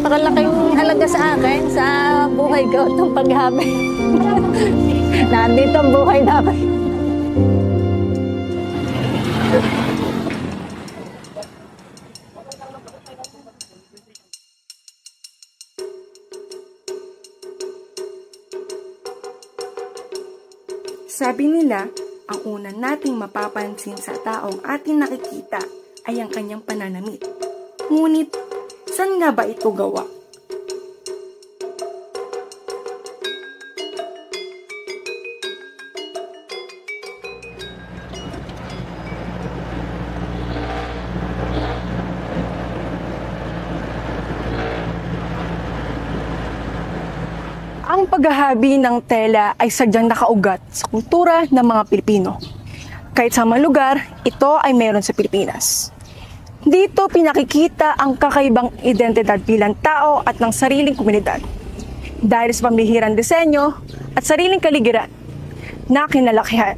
napakalaking halaga sa akin, sa buhay ko, itong paghabi. Nandito ang buhay namin. Sabi nila, ang una nating mapapansin sa taong ating nakikita ay ang kanyang pananamit. Ngunit, saan nga ba ito gawa? Ang paghahabi ng tela ay sadyang nakaugat sa kultura ng mga Pilipino. Kahit sa mga lugar, ito ay meron sa Pilipinas. Dito pinakikita ang kakaibang identidad bilang tao at ng sariling komunidad. Dahil sa pamihirang disenyo at sariling kaligiran na kinalakihan.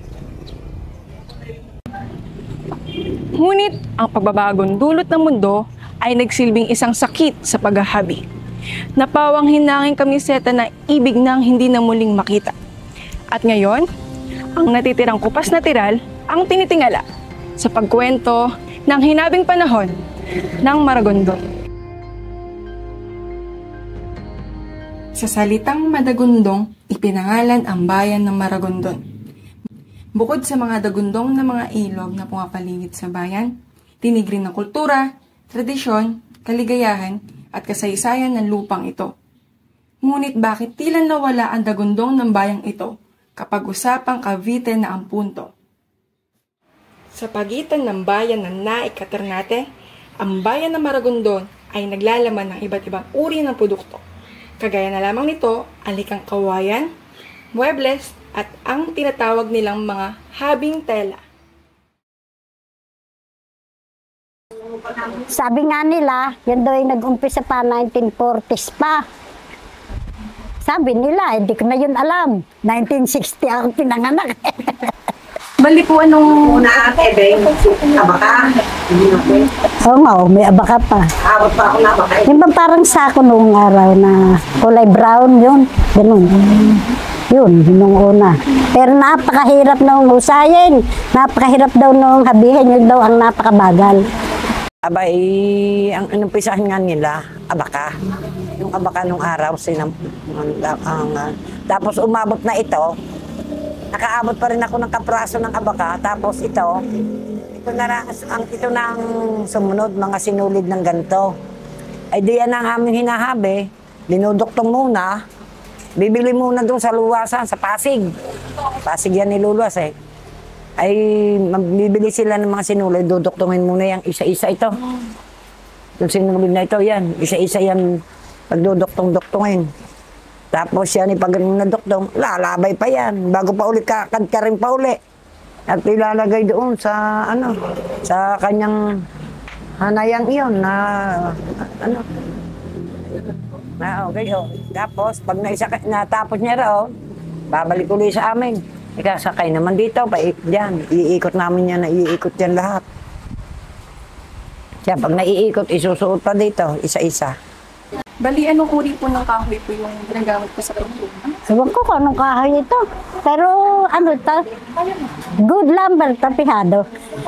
Ngunit ang pagbabagong dulot ng mundo ay nagsilbing isang sakit sa paghahabi. Napawang hinangin kamiseta na ibig nang hindi na muling makita. At ngayon, ang natitirang kupas na tiral ang tinitingala sa pagkwento ng hinabing panahon ng Maragondon. Sa salitang Madagundong, ipinangalan ang bayan ng Maragondon. Bukod sa mga dagundong na mga ilog na pumapalingit sa bayan, tinig rin ng kultura, tradisyon, kaligayahan, at kasaysayan ng lupang ito. Ngunit bakit tila nawala ang dagundong ng bayang ito kapag usapang Cavite na ang punto? Sa pagitan ng bayan ng Naik at Ternate, ang bayan ng Maragondon ay naglalaman ng iba't ibang uri ng produkto. Kagaya na lamang nito, alikang kawayan, muebles, at ang tinatawag nilang mga habing tela. Sabi nga nila, yan daw ay nag-umpisa pa 1940s pa. Sabi nila, hindi ko na yun alam. 1960 ako pinanganak. Bali po anong una ate, Beng? Abaka? Oo nga, may abaka pa. Abot pa ako na abaka. Yung ba parang sako noong araw na kulay brown yun? Ganun. Yun, nung una. Pero napakahirap nung husayin. Napakahirap daw nung habihin. Yun daw ang napakabagal. Abay, ang inumpisahan nga nila, abaka. Yung abaka nung araw, tapos umabot na ito, nakaabot pa rin ako ng kapraso ng abaka, tapos ito na ang sumunod, mga sinulid ng ganito. Ay diyan ang aming hinahabi, dinuduktong muna, bibili muna doon sa luwasan, sa Pasig. Pasig yan niluluwas eh. Ay bibili sila ng mga sinulid, duduktungin muna yung isa-isa ito. Yung sinulid na ito, yan. Isa-isa yan pagduduktong-duktungin. Tapos yan, pag naduktong, lalabay pa yan. Bago pa uli, kakad ka rin pa uli. At ilalagay doon sa, sa kanyang hanayang iyon na, okay, oh. Tapos, pag natapos niya raw, babalik uli sa amin. Ikasakay naman dito, dyan. Iikot namin yan, iikot yan lahat. Kaya pag naiikot, isusuot pa dito, isa-isa. Bali, anong uri po ng kahoy po yung ginagamit po sa pagtulong? Ewan ko kung anong kahoy ito. Pero ano ito? Good lumber, tapihado.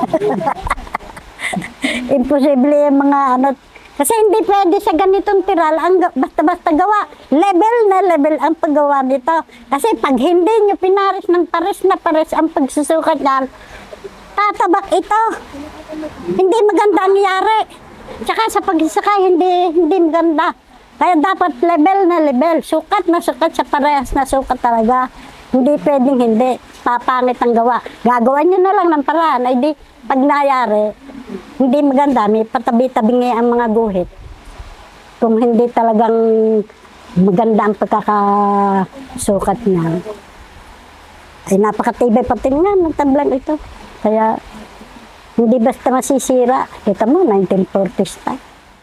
Imposible yung mga ano. Kasi hindi pwede sa ganitong tiral ang basta-basta gawa. Level na level ang paggawa nito. Kasi pag hindi nyo pinares ng pares na pares ang pagsusukat yan, tatabak ito. Hindi maganda ang yari. Tsaka sa pagsasakay, hindi maganda. Kaya dapat level na level. Sukat na sukat sa parehas na sukat talaga. Hindi pwedeng hindi. Papangit ang gawa. Gagawa nyo na lang ng paraan. Ay di, pag nayari, hindi maganda. May patabi-tabi ang mga guhit. Kung hindi talagang maganda ang pagkakasukat niya. Ay napakatibay pati nga ng tablang ito. Kaya hindi basta masisira. Kita mo, 1940s pa.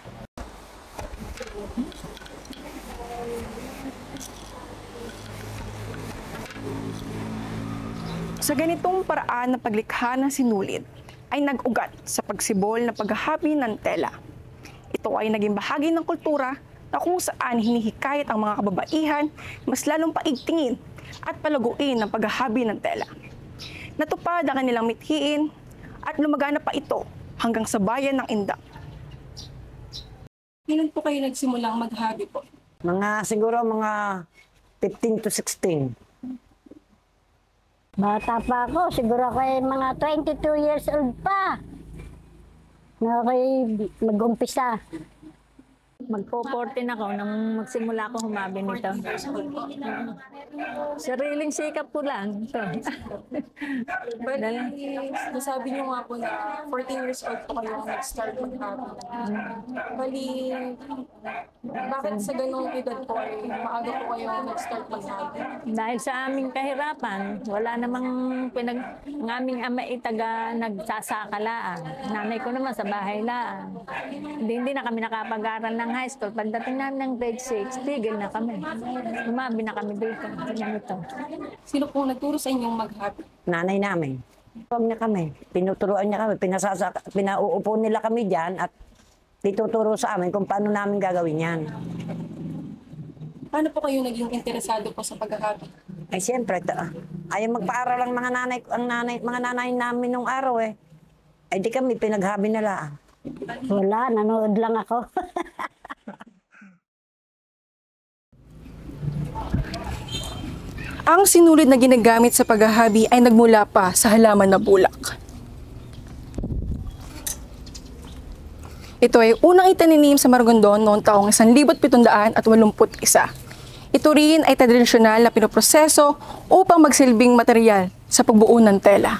Sa ganitong paraan ng paglikha ng sinulid, ay nag-ugat sa pagsibol na paghahabi ng tela. Ito ay naging bahagi ng kultura na kung saan hinihikayat ang mga kababaihan mas lalong paigtingin at palaguin ng paghahabi ng tela. Natupad ang kanilang mithiin at lumagana pa ito hanggang sa bayan ng Indang. Kailan po kayo nagsimulang maghabi po? Siguro mga 15 to 16. Bata pa ako, siguro ako ay mga 22 years old pa. Na ako'y mag-umpisa. Magpo-14 ako nang magsimula ako humabi nito. Sariling sikap ko lang. Ito. Nasabi niyo nga po na 14 years old po kayo nag-start mag-habi. Bali, bakit sa ganung edad po ay maaga po kayo nag-start mag-habi? Dahil sa aming kahirapan, wala namang ang aming ama itaga nagsasakalaan. Nanay ko naman sa bahay laan. Hindi na kami nakapag-aral ng high school. Pagdating namin ng grade 6, tigil na kami. Humabi na kami dito. Ganito. Sino po nagturo sa inyong maghabi? Nanay namin. Huwag niya kami. Pinuturuan niya kami. Pinauupo nila kami dyan at ituturo sa amin kung paano namin gagawin yan. Paano po kayo naging interesado po sa paghahabi? Ay siyempre, ayaw magpaaral ang mga nanay namin nung araw eh. Ay di kami pinaghabi nila. Wala, nanood lang ako. Ang sinulid na ginagamit sa paghahabi ay nagmula pa sa halaman na bulak. Ito ay unang itaninim sa Maragondon noong taong 1781. Ito rin ay tradisyonal na pinoproseso upang magsilbing material sa pagbuo ng tela.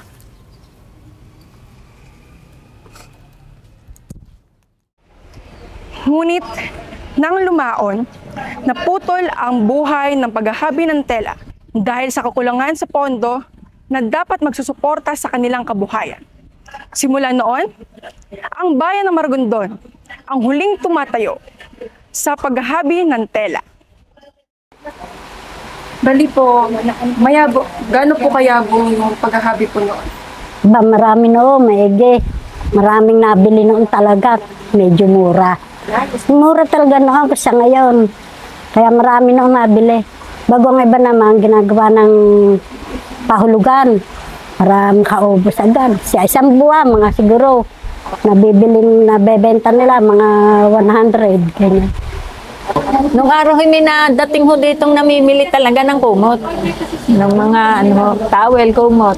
Ngunit, nang lumaon, naputol ang buhay ng paghahabi ng tela dahil sa kakulangan sa pondo na dapat magsusuporta sa kanilang kabuhayan. Simula noon, ang bayan ng Maragondon ang huling tumatayo sa paghahabi ng tela. Bali po, gaano po kayabong yung paghahabi po noon? Marami noon, maigi. Maraming nabili noon talaga. Medyo mura. Mura talaga noon kasi ngayon. Kaya marami noon nabili. Bago ang iba naman, ginagawa ng pahulugan para makaubos agad. Sa isang buwan, mga siguro, nabebenta nila, mga 100. Ganyan. Nung araw hindi na dating ho ditong namimili talaga ng kumot. Ng mga towel, kumot.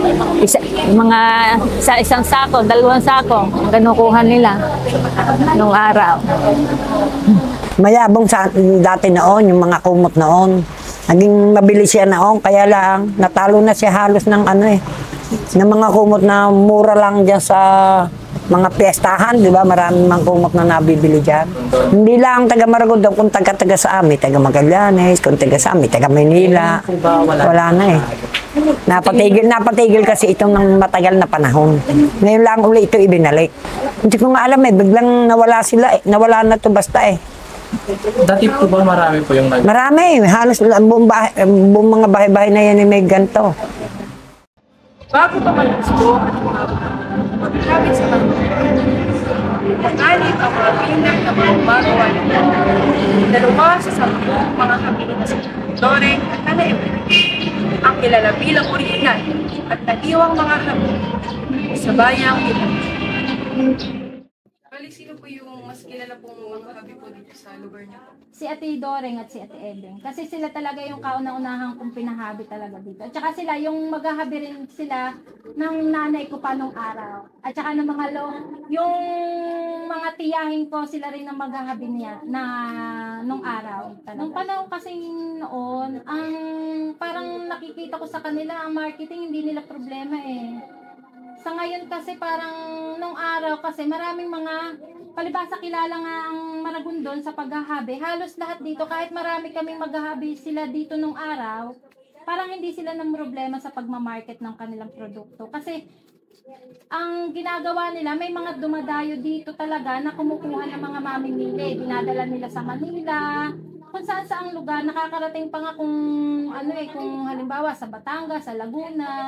Sa isang sako, 2 sako, ganukuha nila nung araw. Mayabong sa dati noon, yung mga kumot noon. Naging mabilis siya noon, kaya lang natalo na siya halos ng ng mga kumot na mura lang dyan sa mga piyestahan, di ba? Maraming mga kumot na nabibili dyan. Hindi lang taga Maragondon, kung taga sa amin, taga Magallanes, kung taga sa amin, taga Manila. Wala na eh. Napatigil kasi itong ng matagal na panahon. Ngayon lang uli ito ibinalik. Hindi ko nga alam eh, biglang nawala sila eh. Nawala na to basta eh. Dati po ba marami po yung Marami, halos buong mga bahay-bahay na yan ay may ganito. Bago pa mag-gusto at magkakabit sa pag-alip ang mga pinag na mga gumagawa nito. Dalawa sa 10 mga kabilin na si Dore at Ana Evelyn, ang kilala bilang original at natiwang mga kabilin sa bayang Pilipinas. Bali, sino po yung mas kilala pong mga habi po dito sa lugar niyo? Si Ate Doreng at si Ate Ebeng. Kasi sila talaga yung kauna-unahang kong pinahabi talaga dito. At saka sila, yung maghahabi rin sila ng nanay ko pa nung araw. At saka ng mga yung mga tiyahin ko, sila rin ang maghahabi niya na nung araw. Nung panahon kasi noon, ang parang nakikita ko sa kanila, ang marketing hindi nila problema eh. Sa ngayon kasi parang nung araw kasi maraming mga palibasa kilala nga ang Maragondon sa paghahabi. Halos lahat dito kahit marami kaming maghahabi sila dito nung araw, parang hindi sila ng problema sa pagmamarket ng kanilang produkto. Kasi ang ginagawa nila, may mga dumadayo dito talaga na kumukuha ng mga mamimili. Dinadala nila sa Manila, kung saan saang lugar, nakakarating pa nga kung kung halimbawa sa Batangas, sa Laguna,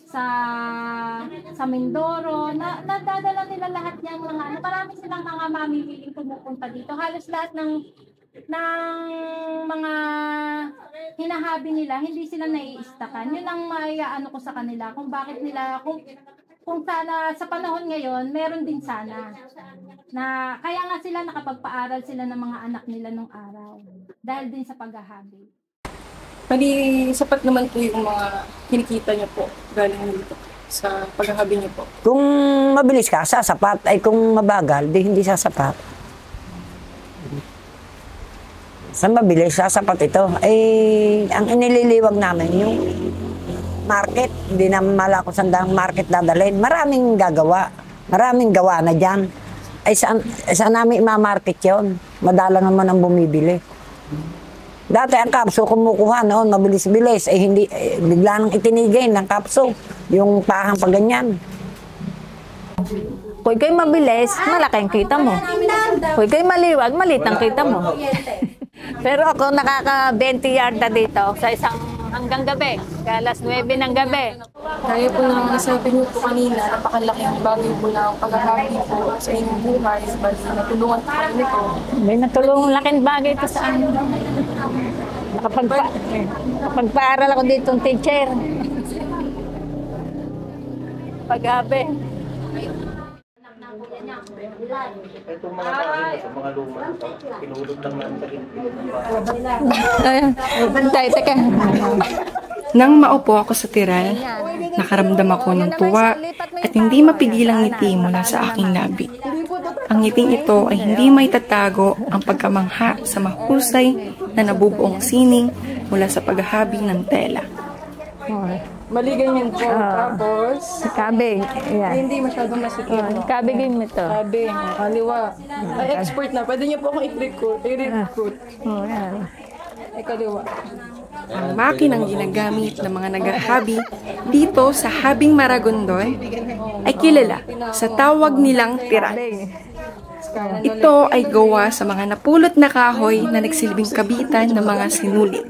sa Mindoro, nadadala nila lahat niyang mga marami silang mga mamimiling pumupunta dito. Halos lahat ng ng mga hinahabi nila, hindi sila naiistakan. Yun ang maiaano ko sa kanila, kung bakit nila, kung sana sa panahon ngayon, meron din sana. Na kaya nga sila nakapagpaaral sila ng mga anak nila nung araw. Dahil din sa paghahabi. Bali, sapat naman po yung mga kinikita niyo po galing dito sa paghahabi niyo po. Kung mabilis ka, sasapat. Ay kung mabagal, di hindi sasapat. Sa mabilis, sasapat ito. Ay, ang inililiwag namin yung market. Hindi naman malako sandang market dadalhin. Maraming gagawa. Maraming gawa na dyan. Ay, saan namin ma-market yun? Madala naman ang bumibili. Dati ang kapso kumukuha noon, mabilis-bilis. Ay hindi, bigla nang itinigay ng kapso. Yung pahang pag ganyan. Kung kayo mabilis, malaki ang kita mo. Kung kayo maliwag, maliit ang kita mo. Pero ako nakaka-20 yarda dito sa isang hanggang gabi. Kaya alas 9 ng gabi. Kaya po na nasabi niyo po kanina, napakalaking bagay po na ang paghahabi po sa inyong buhay. Bali, natulungan po kami nito. May natulungang laking bagay ito sa amin. Nakapagpaaral ako dito ng teacher. Pag-abe. Itong mga bahay sa mga luma, pinulot lang namin. Teka. Nang maupo ako sa tiral, nakaramdam ako ng tuwa at hindi mapigilang ngiti mula sa aking labi. Ang ngiting ito ay hindi may tatago ang pagkamangha sa mahusay na nabubuong sining mula sa paghahabi ng tela. Mali ganyan po. Tapos, Kabig. Yan. hindi masyadong masikip. Kabigin mo ito. Sabi, kaliwa. Ay, expert na. Pwede niyo po akong i-recruit. Oh, yan. Ay, kaliwa. Ang makinang ginagamit ng mga naghahabi dito sa Habing Maragondon ay kilala sa tawag nilang tiral. Ito ay gawa sa mga napulot na kahoy na nagsilbing kabitan ng mga sinulid.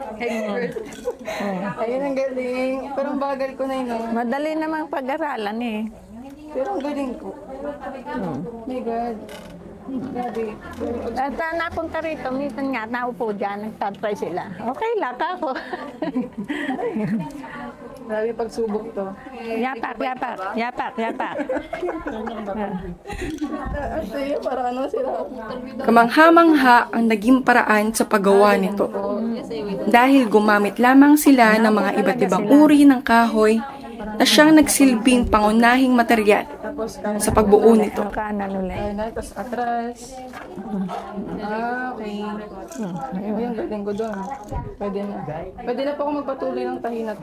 Ayun ang galing. Pero ang bagal ko na yun. Madali namang pag-aralan eh. Pero ang galing ko. My God. Grabe. At napunta rito, minsan nga, naupo dyan, nagtatry sila. Okay, laka ako. Grabe pagsubok to. Yapak. Para ano sila? Kamangha-mangha ang naging paraan sa paggawa nito. Dahil gumamit lamang sila ng mga iba't ibang uri ng kahoy na siyang nagsilbing pangunahing material sa pagbuo nito. Kanan ulit. Tapos atras. Okay. Ayun, galing ko doon. Pwede na. Pwede na po ako magpatuloy ng tahi na to.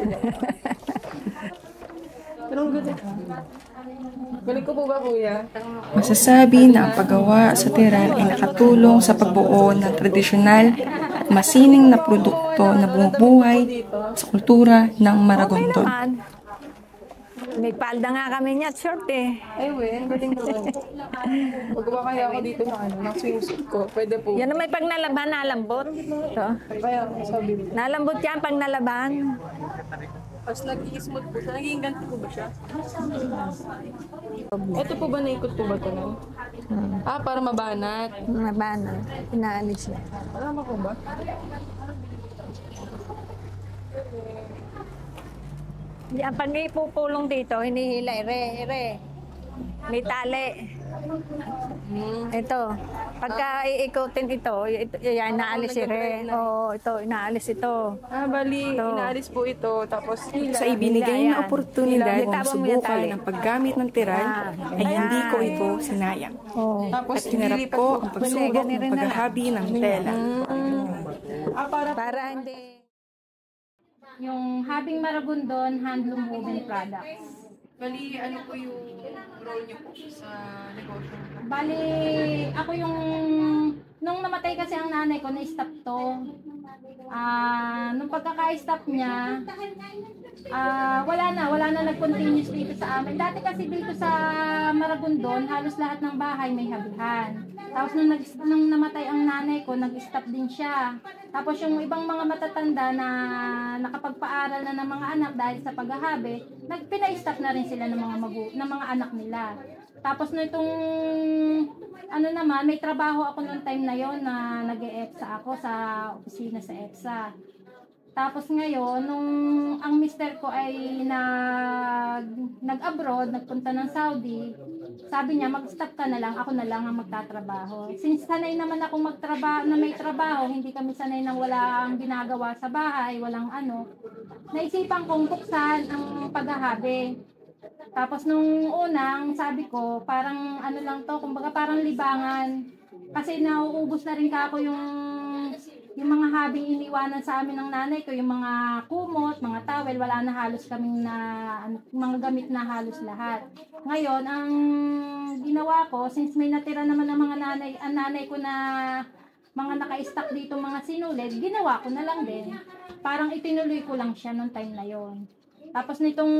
Pero ang galing. Galing ko po ba, kuya? Masasabi na ang paggawa sa tiral ay nakatulong sa pagbuo ng tradisyonal at masining na produkto na bumubuhay sa kultura ng Maragondon. May palda nga kami niya, short eh. Ay, wen, galing ko. Magawa kaya ako dito ng swimsuit ko. Pwede po. Yan na may pag nalaban, nalambot. Ito. Kaya sabi mo. Nalambot yan pag nalaban. Tapos nag-i-smooth po siya. Naging ganti po ba siya? Ito po ba naikot po ba ito na? Para mabanat. Nabana. Inaalis niya. Alam ko ba? Yan, pag ipupulong dito, hinihila, re. May tali. Ito. Pagka iikutin ito, yan, inaalis si re. Oo, ito, inaalis ito. Bali, Ito. inaalis po ito. Tapos Hila, sa ibinigay na yan. oportunidad Hila, na bitawan mo yan, subukan tali. ng paggamit ng tiral, ay hindi ko ito sinayang. Tapos tinarap ko ang pagsubok ng paghahabi ng tela. Para hindi... Yung Habing Maragondon Handloom Woven Products. Bali, ano po yung role niyo po sa negosyo? Bali, ako yung... Nung namatay kasi ang nanay ko, na-stop to. Nung pagkaka-stop niya, wala na nag-continuous dito sa amin. Dati kasi dito sa Maragondon, halos lahat ng bahay may habihan. Tapos nung namatay ang nanay ko, nag-stop din siya. Tapos yung ibang mga matatanda na nakapagpaaral na ng mga anak dahil sa paghahabi, pina-stop na rin sila ng mga anak nila. Tapos na itong, ano naman, may trabaho ako noong time na yon na nag-EPSA ako sa opisina sa EPSA. Tapos ngayon, nung ang mister ko ay nag-abroad, nagpunta ng Saudi, sabi niya, mag-stop ka na lang, ako na lang ang magtatrabaho. Since sanay naman ako magtrabaho, na may trabaho, hindi kami sanay nang wala ang ginagawa sa bahay, walang ano, naisipan kong buksan ang paghahabi. Tapos nung unang, sabi ko, parang ano lang to, kumbaga parang libangan. Kasi nauubos na rin ako yung mga habing iniwanan sa amin ng nanay ko, yung mga kumot, mga towel, wala na halos kaming mga gamit na halos lahat. Ngayon, ang ginawa ko, since may natira naman ng mga nanay ko na mga naka-stock dito mga sinulid, ginawa ko na lang din. Parang itinuloy ko lang siya nung time na yon. Tapos nitong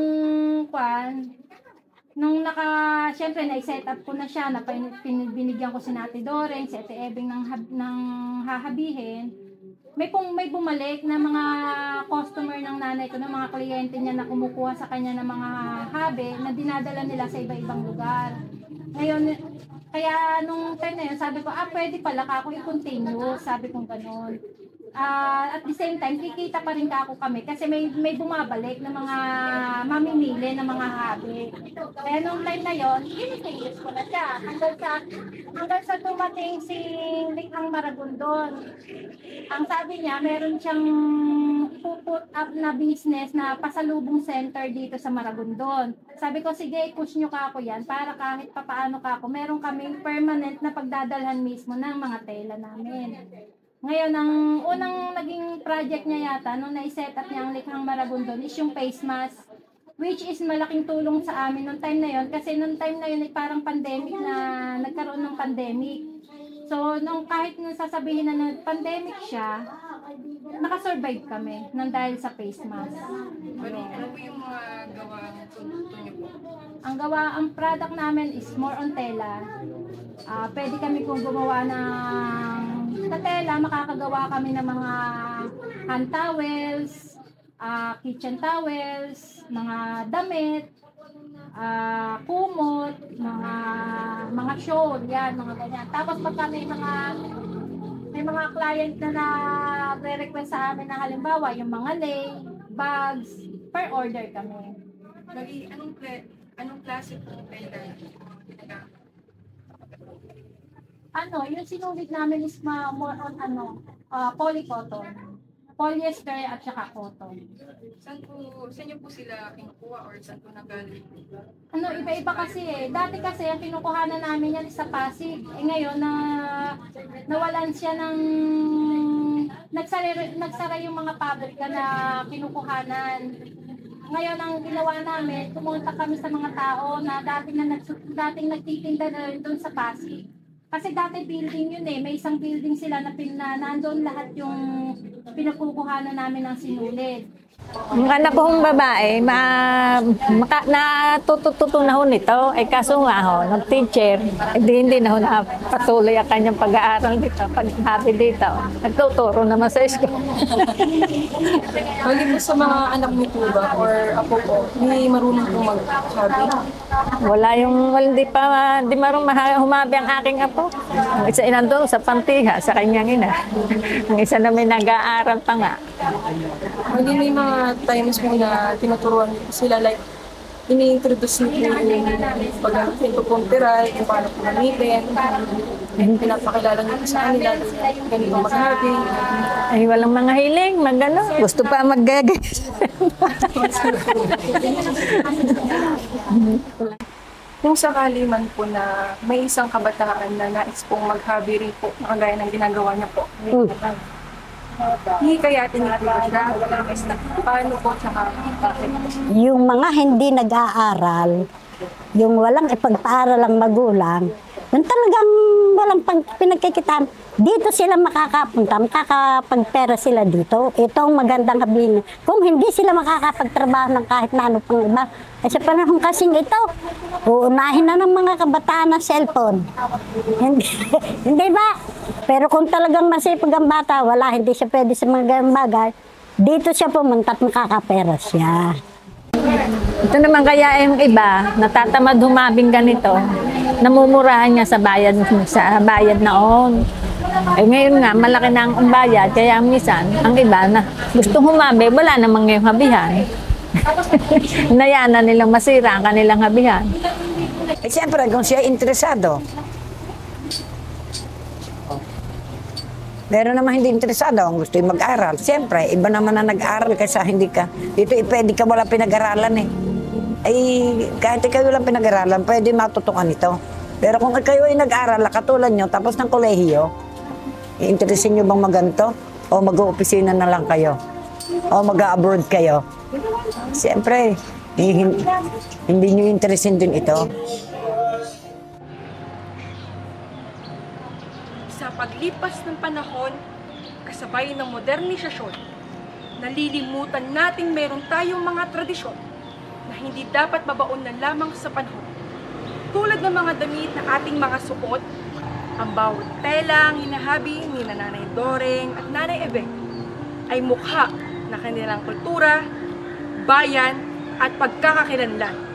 siyempre na-set up ko na siya, binigyan ko si Ate Doreng, si Ate Ebing ng hahabihin. May bumalik na mga customer ng nanay ko, ng mga kliyente niya na kumukuha sa kanya ng mga habi na dinadala nila sa iba-ibang lugar. Ngayon, kaya nung time na yun, sabi ko, pwede pala ako i-continue, sabi kong ganun. At the same time, kikita pa rin ako kami kasi may bumabalik na mga mamimili ng mga habi. Kaya nung time na yon, initingus ko na siya. Hanggang sa dumating si Likhang Maragondon. Ang sabi niya, meron siyang put up na business na pasalubong center dito sa Maragondon. Sabi ko, sige, push nyo ka ako yan para kahit papaano ka ako, meron kaming permanent na pagdadalhan mismo ng mga tela namin. Ngayon, ang unang naging project niya yata, nung na-set up niya ang Likhang Maragondon, is yung face mask, which is malaking tulong sa amin nung time na yon. Kasi nung time na yun, parang pandemic na, nagkaroon ng pandemic. So, kahit nung sasabihin na pandemic siya, nakasurvive kami nang dahil sa face mask. Ano po yung mga gawang produkto niyo po? Ang product namin is more on tela. Pwede kami kung gumawa sa tela, makakagawa kami ng mga hand towels, kitchen towels, mga damit, kumot, mga shawl, yan, mga ganyan. Tapos pagka may mga client na nagre-request sa amin na halimbawa, yung mga lei, bags, per order kami. Anong klase po tela? Yung sinulit namin is more on polycotton. Polyester at saka cotton. Saan niyo po sila kinukuha or saan po nagaling? Iba-iba kasi eh. Dati kasi ang kinukuhanan namin yan sa Pasig. Ngayon nawalan siya ng nagsara yung mga pabrika na kinukuhanan. Ngayon ang ginawa namin, pumunta kami sa mga tao na dating nagtitinda na rin doon sa Pasig. Kasi dati building yun eh, may isang building sila na nandoon lahat yung pinakukuhanan namin ng sinulid. Ang anak kong babae, natututo na ho nito. Kaso nga ho, nag-teacher, hindi na ho napatuloy ang kanyang pag-aaral dito, pag-habi dito. Nagtuturo naman sa school. Hindi po sa mga anak ni po ba or apo po, hindi marunong po mag-habi? Hindi marunong humabi ang aking apo. Ang isa inandun sa pantiha, sa kanyang ina. Ang isa na may nag-aaral pa nga. Hindi may mga times mo na tinuturuan sila, like ini-introduce niyo yung pag-aaral pong tiral, kung paano po gamitin, pinapakilala niyo sa kanila, ganito maghabi. Ay, walang mga hiling, gusto pa maggagay. Kung sakali man po na may isang kabataan na nais pong maghabi rin po, nakagaya ng ginagawa niya po, hikayatin niyo po siya, paano po tsaka bakit? Yung mga hindi nag-aaral, yung walang ipagpaaral ang magulang, yung talagang walang pinagkikitaan, dito sila makakapunta, makakapagpera sila dito. Ito ang magandang habihin. Kung hindi sila makakapagtrabaho ng kahit na ano pang iba, sa panahon kasing ito, uunahin na ng mga kabataan ng cellphone. Hindi ba? Pero kung talagang masipag ang bata, hindi siya pwede sa mga bagay, dito siya pumunta at makakapera siya. Ito naman kaya yung iba, natatamad humabing ganito, namumurahan niya sa bayad noon. Eh ngayon nga, malaki na ang bayad, kaya minsan, ang iba na gusto humabi, wala namang ngayong habihan. Nayana nilang masira ang kanilang habihan. Eh siyempre, kung siya interesado. Meron naman hindi interesado, ang gusto yung mag-aral. Siyempre, iba naman na nag-aral kaysa hindi ka. Dito, pwede ka wala pinag-aralan eh. Ay, kahit kayo lang pinag-aralan, pwede matutukan ito. Pero kung kayo ay nag-aral, katulad nyo, tapos ng kolehiyo, interesin nyo bang maganto? O mag-opisina na lang kayo? O mag-abroad kayo? Siyempre, hindi nyo interesin din ito. Sa paglipas ng panahon, kasabay ng modernisasyon, nalilimutan nating meron tayong mga tradisyon na hindi dapat mabaon na lamang sa panahon. Tulad ng mga damit na ating mga suot, ang bawat telang hinahabi ni Nanay Doreng at Nanay Ebeng ay mukha na kanilang kultura, bayan at pagkakakilanlan.